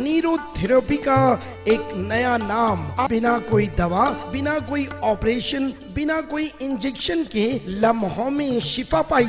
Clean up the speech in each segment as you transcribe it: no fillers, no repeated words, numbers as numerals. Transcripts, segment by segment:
Nero therapy का एक नया नाम, बिना कोई दवा, बिना कोई ऑपरेशन, बिना कोई इंजेक्शन के लम्हों में शिफा पाई।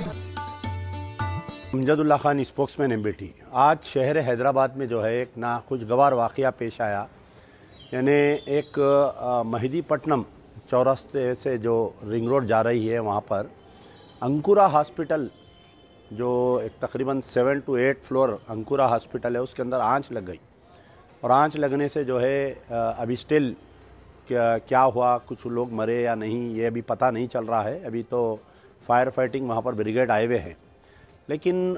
Amjadullah Khan spokesman MBT. आज शहर हैदराबाद में जो है एक नाखुशगवार वाक़या पेश आया। यानी एक महिदीपट्टनम चौरास्ते से जो रिंग रोड जा रही है वहाँ पर अंकुरा हॉस्पिटल, जो एक तकरीबन 7 to 8 फ्लोर अंकुरा हॉस्पिटल है, उसके अंदर आंच लग गई। और आंच लगने से जो है अभी स्टिल क्या हुआ, कुछ लोग मरे या नहीं, ये अभी पता नहीं चल रहा है। अभी तो फायर फाइटिंग वहाँ पर ब्रिगेड आए हुए हैं। लेकिन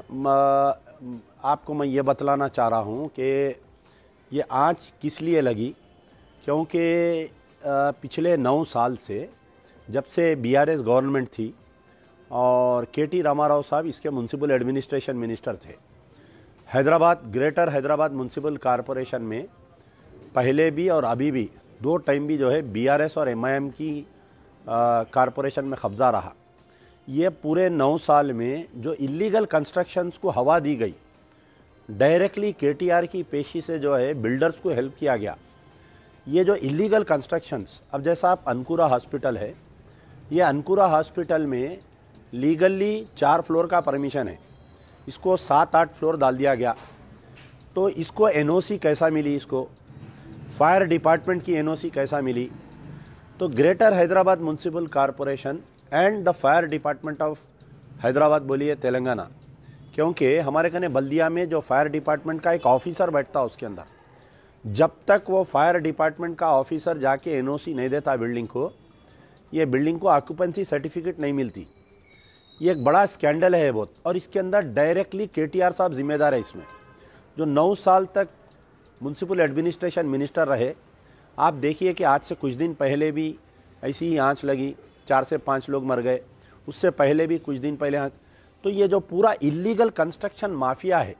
आपको मैं ये बतलाना चाह रहा हूँ कि ये आंच किस लिए लगी, क्योंकि पिछले 9 साल से जब से बीआरएस गवर्नमेंट थी और केटी रामाराव साहब इसके म्यूनसिपल एडमिनिस्ट्रेशन मिनिस्टर थे, Hyderabad greater Hyderabad municipal corporation में पहले भी और अभी भी 2 टाइम भी जो है बीआरएस और एमआईएम की कॉरपोरेशन में कब्जा रहा। ये पूरे 9 साल में जो इलीगल कंस्ट्रक्शंस को हवा दी गई, डायरेक्टली केटीआर की पेशी से जो है बिल्डर्स को हेल्प किया गया। ये जो इलीगल कंस्ट्रक्शंस, अब जैसा आप अंकुरा हॉस्पिटल है, ये अंकुरा हॉस्पिटल में लीगली 4 फ्लोर का परमिशन है, इसको 7-8 फ्लोर डाल दिया गया। तो इसको एनओसी कैसा मिली, इसको फायर डिपार्टमेंट की एनओसी कैसा मिली? तो greater Hyderabad municipal corporation and the fire department of Hyderabad बोलिए तेलंगाना, क्योंकि हमारे कने बल्दिया में जो फायर डिपार्टमेंट का एक ऑफिसर बैठता है उसके अंदर, जब तक वो फायर डिपार्टमेंट का ऑफिसर जाके एनओसी नहीं देता बिल्डिंग को, ये बिल्डिंग को ऑक्यूपेंसी सर्टिफिकेट नहीं मिलती। ये एक बड़ा स्कैंडल है बहुत, और इसके अंदर डायरेक्टली केटीआर साहब जिम्मेदार है इसमें, जो 9 साल तक म्यूनसिपल एडमिनिस्ट्रेशन मिनिस्टर रहे। आप देखिए कि आज से कुछ दिन पहले भी ऐसी ही आंच लगी, 4 से 5 लोग मर गए। उससे पहले भी कुछ दिन पहले आंच। तो ये जो पूरा इलीगल कंस्ट्रक्शन माफिया है,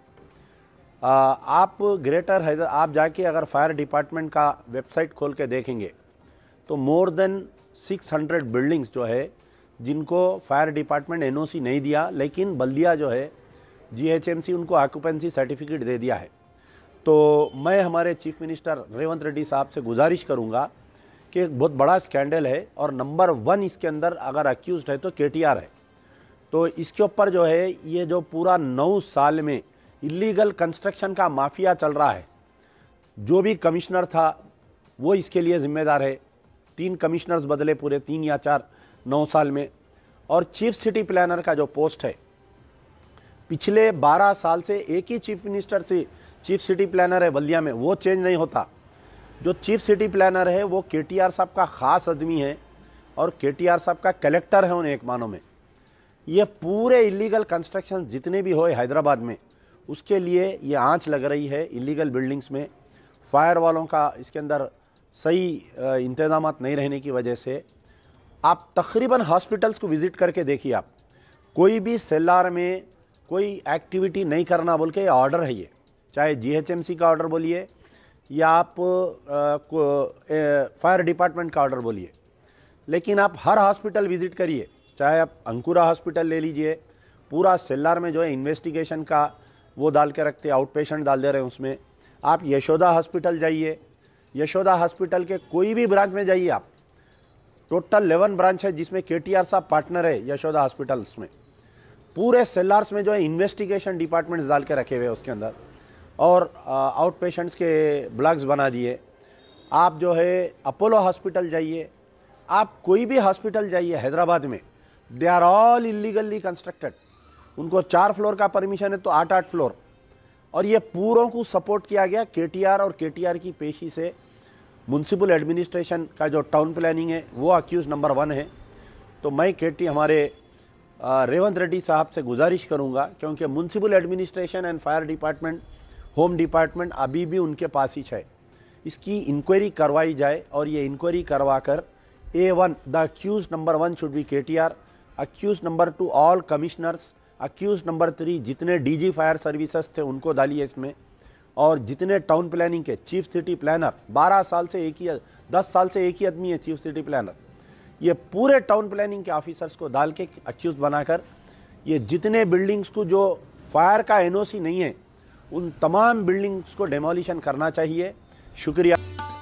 आप ग्रेटर हैदराबाद आप जाके अगर फायर डिपार्टमेंट का वेबसाइट खोल के देखेंगे तो मोर देन 600 बिल्डिंग्स जो है जिनको फायर डिपार्टमेंट एनओसी नहीं दिया, लेकिन बल्दिया जो है जीएचएमसी उनको ऑक्यूपेंसी सर्टिफिकेट दे दिया है। तो मैं हमारे चीफ मिनिस्टर रेवंत रेड्डी साहब से गुजारिश करूंगा कि एक बहुत बड़ा स्कैंडल है और नंबर 1 इसके अंदर अगर अक्यूज्ड है तो केटीआर है। तो इसके ऊपर जो है ये जो पूरा 9 साल में इलीगल कंस्ट्रक्शन का माफिया चल रहा है, जो भी कमिश्नर था वो इसके लिए जिम्मेदार है। 3 कमिश्नर्स बदले पूरे 3 या 4 9 साल में। और चीफ सिटी प्लानर का जो पोस्ट है, पिछले 12 साल से एक ही चीफ मिनिस्टर से चीफ सिटी प्लानर है बल्दिया में, वो चेंज नहीं होता। जो चीफ सिटी प्लानर है वो केटीआर साहब का खास आदमी है और केटीआर साहब का कलेक्टर है उन्हें एक मानों में। ये पूरे इलीगल कंस्ट्रक्शन जितने भी हुए हैदराबाद में, उसके लिए ये आंच लग रही है इलीगल बिल्डिंग्स में। फायर वालों का इसके अंदर सही इंतजाम नहीं रहने की वजह से आप तकरीबन हॉस्पिटल्स को विजिट करके देखिए, आप कोई भी सेलार में कोई एक्टिविटी नहीं करना बोल के ऑर्डर है ये, चाहे जीएचएमसी का ऑर्डर बोलिए या आप फायर डिपार्टमेंट का ऑर्डर बोलिए। लेकिन आप हर हॉस्पिटल विजिट करिए, चाहे आप अंकुरा हॉस्पिटल ले लीजिए, पूरा सेलार में जो है इन्वेस्टिगेशन का वो डाल के रखते, आउट पेशेंट डाल दे रहे हैं उसमें। आप यशोदा हॉस्पिटल जाइए, यशोदा हॉस्पिटल के कोई भी ब्रांच में जाइए, आप टोटल 11 ब्रांच है जिसमें केटीआर साहब पार्टनर है यशोदा हॉस्पिटल्स में। पूरे सेलार्स में जो है इन्वेस्टिगेशन डिपार्टमेंट्स डाल के रखे हुए उसके अंदर, और आउट पेशेंट्स के ब्लॉक्स बना दिए। आप जो है अपोलो हॉस्पिटल जाइए, आप कोई भी हॉस्पिटल जाइए हैदराबाद में, they are all illegally constructed. उनको 4 फ्लोर का परमिशन है तो 8-8 फ्लोर, और ये पूरों को सपोर्ट किया गया केटीआर और केटीआर की पेशी से। म्यूनसिपल एडमिनिस्ट्रेशन का जो टाउन प्लानिंग है वो अक्यूज नंबर 1 है। तो मैं हमारे रेवंत रेड्डी साहब से गुजारिश करूंगा, क्योंकि municipal administration and fire department, home department अभी भी उनके पास ही है, इसकी इंक्वायरी करवाई जाए। और ये इंक्वायरी करवा कर A1 the accused number 1 should be KTR, accused number 2 all commissioners, accused number 3 जितने डीजी फायर सर्विसेज थे उनको डालिए इसमें, और जितने टाउन प्लानिंग के चीफ सिटी प्लानर 12 साल से एक ही 10 साल से एक ही आदमी है चीफ सिटी प्लानर, ये पूरे टाउन प्लानिंग के ऑफिसर्स को डाल के अक्यूज बनाकर ये जितने बिल्डिंग्स को जो फायर का एनओसी नहीं है उन तमाम बिल्डिंग्स को डेमोलिशन करना चाहिए। शुक्रिया।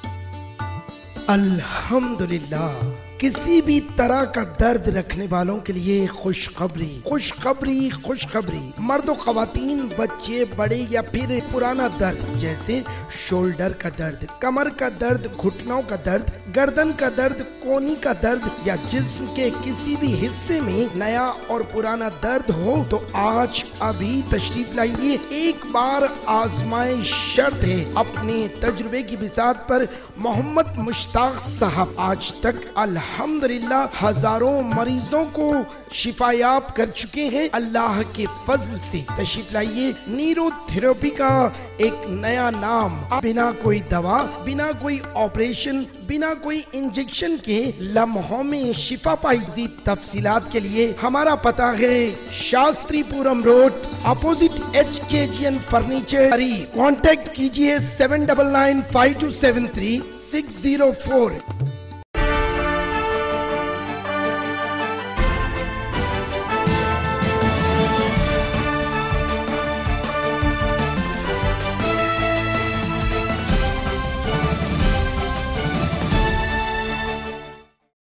अल्हम्दुलिल्लाह। किसी भी तरह का दर्द रखने वालों के लिए खुशखबरी, खुशखबरी, खुशखबरी। मर्द व खवातीन, बच्चे, बड़े या फिर पुराना दर्द जैसे शोल्डर का दर्द, कमर का दर्द, घुटनों का दर्द, गर्दन का दर्द, कोहनी का दर्द या जिस्म के किसी भी हिस्से में नया और पुराना दर्द हो तो आज अभी तशरीफ लाइए। एक बार आजमाइश शर्त है। अपने तजुर्बे की बिसात पर मोहम्मद मुश्ताक साहब आज तक अल्हम्दुलिल्लाह हजारों मरीजों को शिफायाब कर चुके हैं अल्लाह के फजल से। तशरीफ लाइए। न्यूरोथेरेपी का एक नया नाम, बिना कोई दवा, बिना कोई ऑपरेशन, बिना कोई इंजेक्शन के लम्हों में शिफा पाई। तफसीलात के लिए हमारा पता है Shastripuram road, opposite HKGN furniture. Contact कीजिए 7995273604।